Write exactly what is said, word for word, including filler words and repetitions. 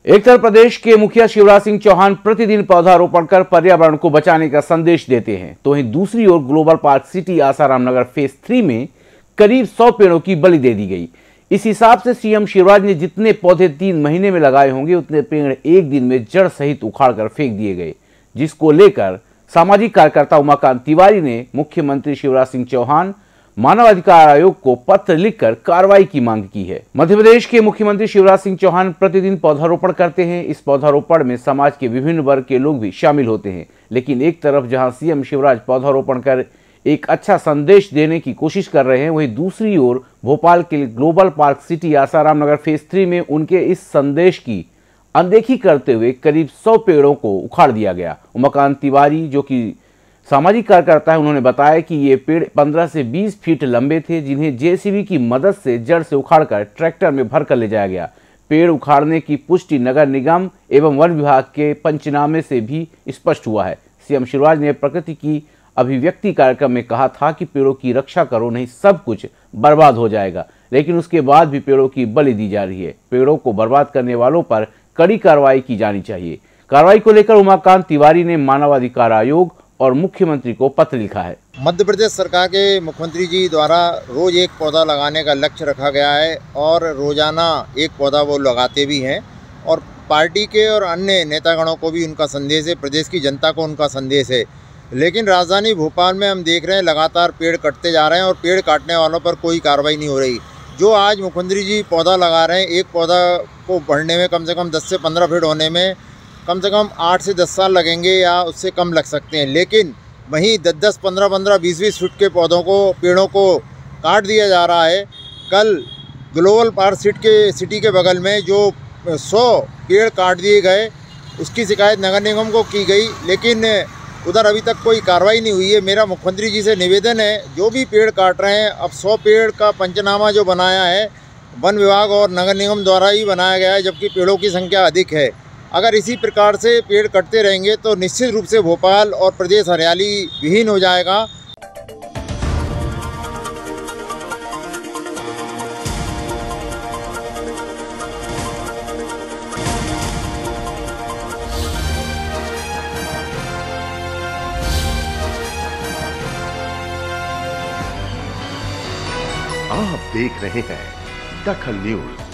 एक तरफ प्रदेश के मुखिया शिवराज सिंह चौहान प्रतिदिन पौधारोपण कर पर्यावरण को बचाने का संदेश देते हैं, तो वहीं दूसरी ओर global park city Asaram Nagar phase three में करीब सौ पेड़ों की बलि दे दी गई। इस हिसाब से सीएम शिवराज ने जितने पौधे तीन महीने में लगाए होंगे उतने पेड़ एक दिन में जड़ सहित उखाड़कर फेंक दिए गए, जिसको लेकर सामाजिक कार्यकर्ता उमाकांत तिवारी ने मुख्यमंत्री शिवराज सिंह चौहान, मानवाधिकार आयोग को पत्र लिखकर कार्रवाई की मांग की है। मध्य प्रदेश के मुख्यमंत्री शिवराज सिंह चौहान प्रतिदिन पौधारोपण करते हैं। इस पौधारोपण में समाज के विभिन्न वर्ग के लोग भी शामिल होते हैं, लेकिन एक तरफ जहां सीएम शिवराज पौधारोपण कर एक अच्छा संदेश देने की कोशिश कर रहे हैं, वहीं दूसरी ओर भोपाल के global park city Asaram Nagar phase three में उनके इस संदेश की अनदेखी करते हुए करीब सौ पेड़ों को उखाड़ दिया गया। उमाकांत तिवारी, जो कि सामाजिक कार्यकर्ता है, उन्होंने बताया कि ये पेड़ पंद्रह से बीस फीट लंबे थे, जिन्हें जेसीबी की मदद से जड़ से उखाड़कर ट्रैक्टर में भरकर ले जाया गया। पेड़ उखाड़ने की पुष्टि नगर निगम एवं वन विभाग के पंचनामे से भी स्पष्ट हुआ है। सीएम शिवराज ने प्रकृति की अभिव्यक्ति कार्यक्रम में कहा था कि पेड़ों की रक्षा करो, नहीं सब कुछ बर्बाद हो जाएगा, लेकिन उसके बाद भी पेड़ों की बलि दी जा रही है। पेड़ों को बर्बाद करने वालों पर कड़ी कार्रवाई की जानी चाहिए। कार्रवाई को लेकर उमाकांत तिवारी ने मानवाधिकार आयोग और मुख्यमंत्री को पत्र लिखा है। मध्य प्रदेश सरकार के मुख्यमंत्री जी द्वारा रोज एक पौधा लगाने का लक्ष्य रखा गया है और रोजाना एक पौधा वो लगाते भी हैं, और पार्टी के और अन्य नेतागणों को भी उनका संदेश है, प्रदेश की जनता को उनका संदेश है। लेकिन राजधानी भोपाल में हम देख रहे हैं लगातार पेड़ कटते जा रहे हैं और पेड़ काटने वालों पर कोई कार्रवाई नहीं हो रही। जो आज मुख्यमंत्री जी पौधा लगा रहे हैं, एक पौधा को बढ़ने में कम से कम दस से पंद्रह फीट होने में कम से कम आठ से दस साल लगेंगे या उससे कम लग सकते हैं, लेकिन वहीं दस दस पंद्रह पंद्रह बीस बीस फीट के पौधों को पेड़ों को काट दिया जा रहा है। कल ग्लोबल पार्क सिटी के सिटी के बगल में जो सौ पेड़ काट दिए गए, उसकी शिकायत नगर निगम को की गई, लेकिन उधर अभी तक कोई कार्रवाई नहीं हुई है। मेरा मुख्यमंत्री जी से निवेदन है, जो भी पेड़ काट रहे हैं, अब सौ पेड़ का पंचनामा जो बनाया है वन विभाग और नगर निगम द्वारा ही बनाया गया है, जबकि पेड़ों की संख्या अधिक है। अगर इसी प्रकार से पेड़ कटते रहेंगे तो निश्चित रूप से भोपाल और प्रदेश हरियाली विहीन हो जाएगा। आप देख रहे हैं दखल न्यूज।